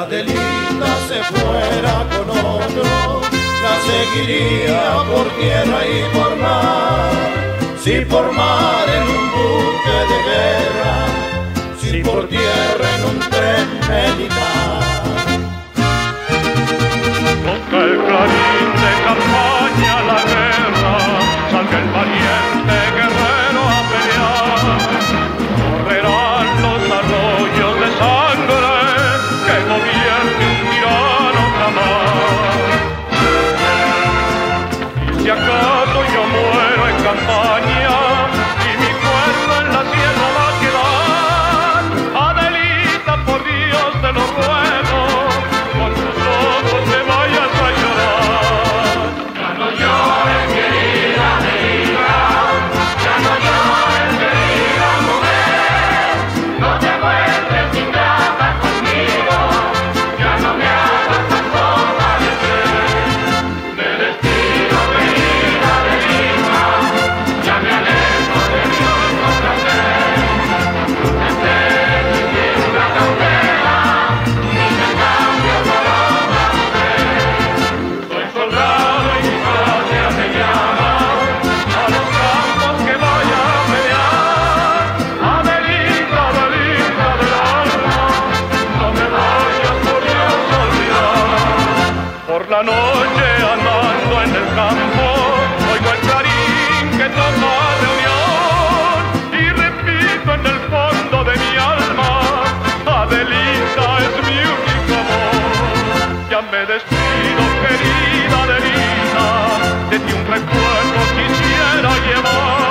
Adelita se fuera con otro, la seguiría por tierra y por mar. Si por mar en un buque de guerra, si por tierra en un tren militar. Toca el clarín de campaña la guerra, salga el valiente guerrero a pelear. Correrán los arroyos de sangre que gobierne un tirano jamás. Y si acaso yo muero en campaña y mi cuerpo en la sierra va a quedar, Adelita, por Dios te lo ruego, con tus ojos me vayas a llorar. Ya no llores, querida Adelita, ya no llores, querida mujer, no te vuelves ingrata conmigo, ya no me hagas tanto padecer. Me despido, querida Adelita, ya me alejo de mi otro placer. Desde mi una cautela, ni te cambio por otra mujer. Soy soldado y mi patria me llama, a los campos que vaya a pelear. Adelita, Adelita del alma, no me vayas por Dios a olvidar. Por la noche andando en el campo, oigo el clarín que toca reunión y repito en el fondo de mi alma, Adelita es mi único amor. Ya me despido, querida Adelita, de ti un recuerdo quisiera llevar.